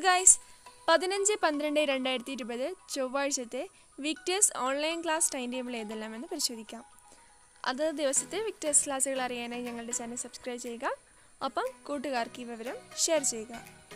Guys 15-12-2020 ചൊവ്വാഴ്ചത്തെ Victers online class time table ഏതെല്ലാമെന്ന് പരിശോധിക്കാം. അതത് ദിവസത്തെ വിക്ടേഴ്സ് ക്ലാസ്സുകൾ അറിയാനായി ഞങ്ങളുടെ ചാനൽ സബ്സ്ക്രൈബ് ചെയ്യുക. ഒപ്പം കൂട്ടുകാർക്ക് ഈ വിവരം ഷെയർ ചെയ്യുക.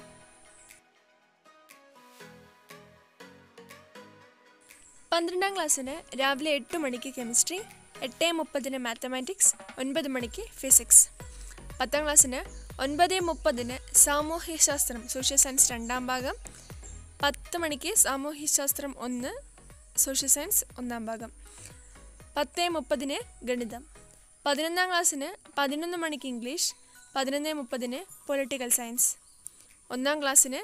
പന്ത്രണ്ടാം ക്ലാസ്സിന് രാവിലെ 8 മണിക്ക് കെമിസ്ട്രി, 8:30 മാത്തമാറ്റിക്സ്, 9 മണിക്ക് ഫിസിക്സ്. 10ാം ക്ലാസ്സിന് 9:30 സാമൂഹ്യശാസ്ത്രം സോഷ്യൽ സയൻസ് 2ാം ഭാഗം, 10 മണിക്ക് സാമൂഹ്യശാസ്ത്രം 1 സോഷ്യൽ സയൻസ് 1ാം ഭാഗം, 10:30 ഗണിതം. 11ാം ക്ലാസ്സിന് 11 മണിക്ക് ഇംഗ്ലീഷ്, 11:30 പൊളിറ്റിക്കൽ സയൻസ്. 1ാം ക്ലാസ്സിന്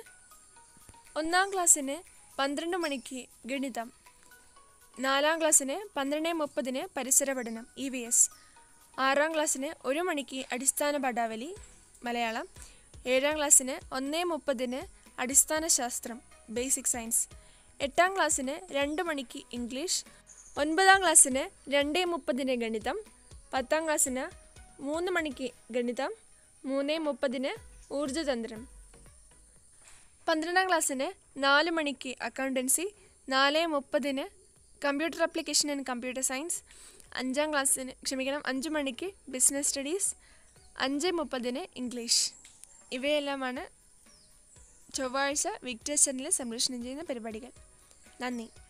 12 മണിക്ക് ഗണിതം. 4ാം ക്ലാസ്സിന് 12:30 പരിസര പഠനം EVS. 6ാം ക്ലാസ്സിന് 1 മണിക്ക് അടിസ്ഥാന പാഠാവലി മലയാളം. 7ാം ക്ലാസ്സിന് 1:30 അടിസ്ഥാന ശാസ്ത്രം ബേസിക് സയൻസ്. 8ാം ക്ലാസ്സിന് 2 മണിക്ക് ഇംഗ്ലീഷ്. 9ാം ക്ലാസ്സിന് 2:30 ഗണിതം. 10ാം ക്ലാസ്സിന് 3 മണിക്ക് ഗണിതം, 3:30 ഊർജ്ജതന്ത്രം. 12ാം ക്ലാസ്സിന് 4 മണിക്ക് accountancy, 4:30 computer application and computer science. 5 മണിക്ക് ബിസിനസ് സ്റ്റഡീസ്, 5:30 ഇംഗ്ലീഷ്. ഇവയെല്ലാമാണ് ചൊവ്വാഴ്ച വിക്ടേഴ്സ് ചാനലിൽ സംപ്രേഷണം ചെയ്യുന്ന പരിപാടികൾ. നന്ദി.